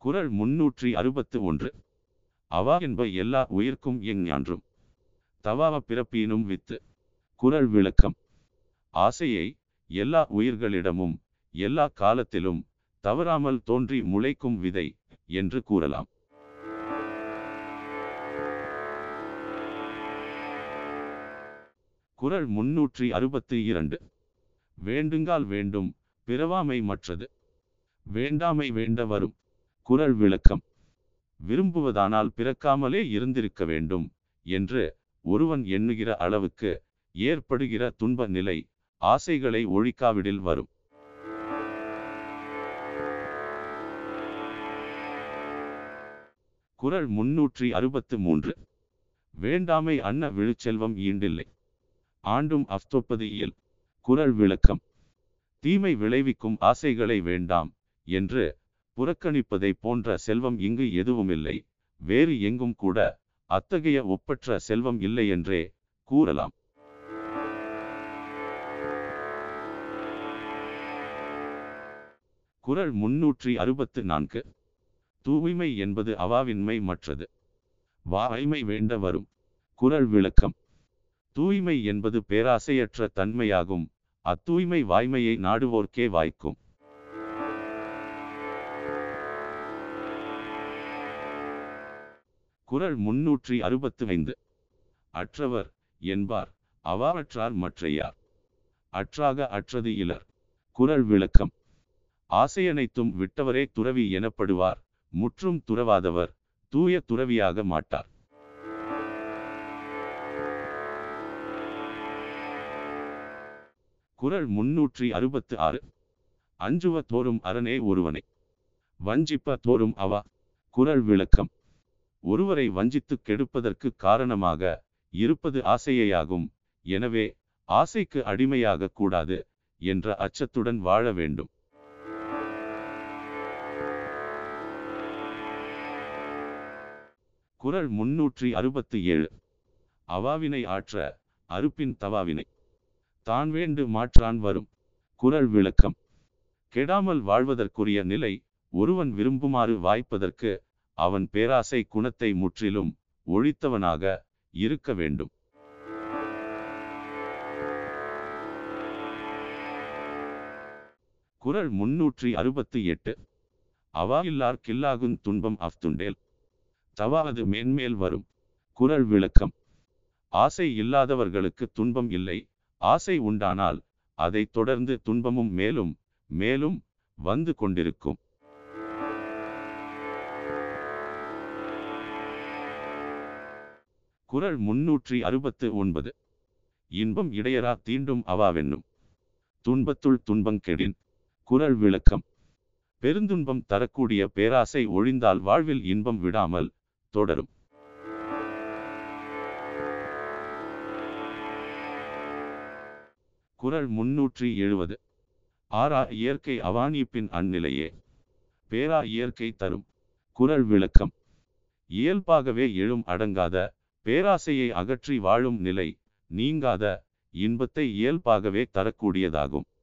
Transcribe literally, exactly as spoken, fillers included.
குறள் முன்னூற்றி அறுபத்து ஒன்று. அவா என்ப எல்லா உயிர்க்கும் எஞ்ஞான்றும் தவாவ பிறப்பினும் வித்து. குறள் விளக்கம். ஆசையை எல்லா உயிர்களிடமும் எல்லா காலத்திலும் தவறாமல் தோன்றி முளைக்கும் விதை என்று கூறலாம். குறள் முன்னூற்றி அறுபத்து இரண்டு. வேண்டுங்கால் வேண்டும், பிறவாமை மற்றது. வேண்டாமை வேண்ட வரும். குறள் விளக்கம். விரும்புவதானால் பிறக்காமலே இருந்திருக்க வேண்டும் என்று ஒருவன் எண்ணுகிற அளவுக்கு ஏற்படுகிற துன்ப நிலை ஆசைகளை ஒழிக்காவிடில் வரும். குறள் முன்னூற்றி அறுபத்து மூன்று. வேண்டாமை அன்ன விழுச்செல்வம் ஈண்டில்லை, ஆண்டும் அஃதொப்பது இயல். குறள் விளக்கம். தீமை விளைவிக்கும் ஆசைகளை வேண்டாம் என்று புறக்கணிப்பதை போன்ற செல்வம் இங்கு எதுவுமில்லை, வேறு எங்கும் கூட அத்தகைய ஒப்பற்ற செல்வம் இல்லை என்றே கூறலாம். குறள் முன்னூற்றி அறுபத்து நான்கு. தூய்மை என்பது அவாவின்மை மற்றது. வாய்மை வேண்ட வரும். குறள் விளக்கம். தூய்மை என்பது பேராசையற்ற தன்மையாகும், அத்தூய்மை வாய்மையை நாடுவோர்க்கே வாய்க்கும். குறள் முன்னூற்றி அறுபத்து ஐந்து. அற்றவர் என்பார், அவாவற்றார் மற்றையார். அற்றாக அற்றது இலர். குறள் விளக்கம். ஆசையனைத்தும் விட்டவரே துறவி எனப்படுவார், முற்றும் துறவாதவர் தூய துறவியாக மாட்டார். குறள் முன்னூற்றி அறுபத்து ஆறு. அஞ்சுவ தோறும் அரணே ஒருவனை, வஞ்சிப்ப தோறும் அவா. குறள் விளக்கம். ஒருவரை வஞ்சித்து கெடுப்பதற்கு காரணமாக இருப்பது ஆசையாகும். எனவே ஆசைக்கு அடிமையாக கூடாது என்ற அச்சத்துடன் வாழ வேண்டும். குறள் முன்னூற்றி அறுபத்து ஏழு. அவாவினை ஆற்ற அறுப்பின் தவாவினை தான் வேண்டு மாற்றான் வரும். குறள் விளக்கம். கெடாமல் வாழ்வதற்குரிய நிலை ஒருவன் விரும்புமாறு வாய்ப்பதற்கு அவன் பேராசை குணத்தை முற்றிலும் ஒழித்தவனாக இருக்க வேண்டும். குறள் முன்னூற்றி அறுபத்து எட்டு. அவா இல்லார் கில்லாகுன் துன்பம் அஃதுண்டேல், தவாது மேன்மேல் வரும். குறள் விளக்கம். ஆசை இல்லாதவர்களுக்கு துன்பம் இல்லை, ஆசை உண்டானால் அதை தொடர்ந்து துன்பமும் மேலும் மேலும் வந்து கொண்டிருக்கும். குறள் முன்னூற்றி அறுபத்து ஒன்பது. இன்பம் இடையரா தீண்டும் அவாவென்னும், துன்பத்துள் துன்பங் கெடின். குறள் விளக்கம். பெருந்துன்பம் தரக்கூடிய பேராசை ஒழிந்தால் வாழ்வில் இன்பம் விடாமல் தொடரும். குறள் முன்னூற்றி எழுபது. ஆரா இயற்கை அவானிப்பின் அந்நிலையே பேரா இயற்கை தரும். குறள் விளக்கம். இயல்பாகவே எழும் அடங்காத பேராசையை அகற்றி வாழும் நிலை நீங்காத இன்பத்தை இயல்பாகவே தரக்கூடியதாகும்.